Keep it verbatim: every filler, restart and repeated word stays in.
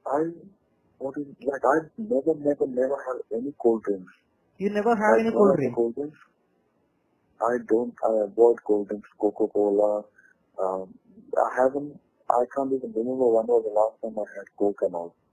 I, what is, like, I never, never, never had any cold drinks. You never have Like, any one cold of the drink? cold drinks, I don't, I avoid cold drinks, Coca-Cola. Um, I haven't, I can't even remember when was the last time I had Coke and all.